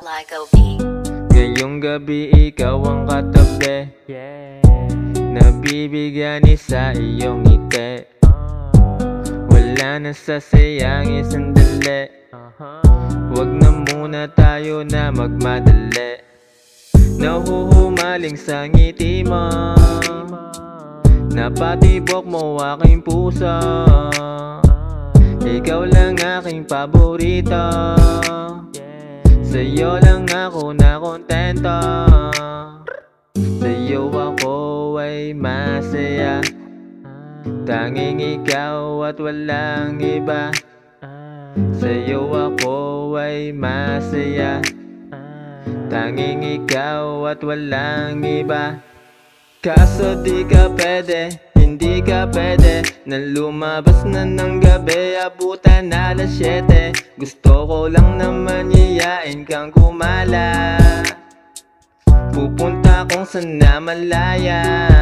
like OP. Ngayong gabi ikaw ang katabi, nabibigyan sa iyong ngiti. Wala na sasayangin sandali, wag na muna tayo na magmadali. Nahuhumaling sa ngiti mo, napatibok mo aking puso. Ikaw lang aking paborito, sa'yo lang ako na kontento. Sa'yo ako ay masaya, tanging ikaw at walang iba. Sa'yo ako ay masaya, tanging ikaw at walang iba. Kaso di ka pwede, hindi ka pwede na lumabas na ng gabi, abutan alas 7. Gusto ko lang naman yayain kang kumala, pupunta kung saan na malaya.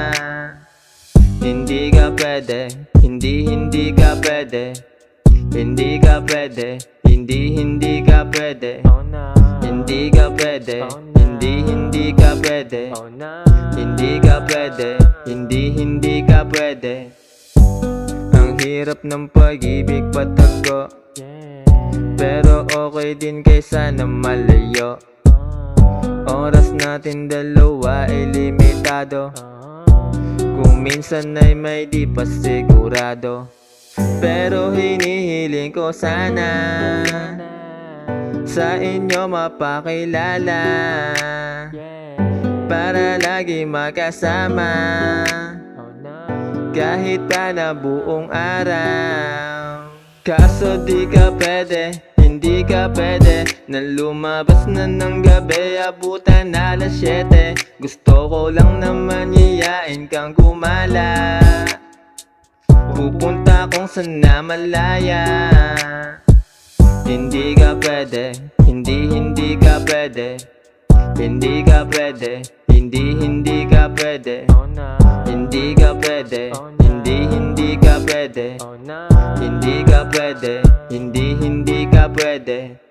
Hindi ka pwede, hindi ka pwede, hindi ka pwede, hindi ka pwede, hindi ka pwede, hindi ka pwede, hindi ka pwede, hindi ka pwede. Ang hirap ng pag-ibig patago, pero okay din kaysa na malayo. Oras natin dalawa ay limitado, kung minsan ay may di pa sigurado. Pero hinihiling ko sana sa inyo mapakilala, para lagi magkasama, kahit pa na buong araw. Kaso di ka pwede, hindi ka pwede na lumabas na ng gabi, abutan alas 7. Gusto ko lang naman yayain kang kumala, pupunta kung saan na malaya. Hindi ka pwede, hindi ka pwede, hindi ka pwede, hindi ka pwede, hindi ka pwede, hindi ka pwede, hindi ka pwede, hindi ka pwede.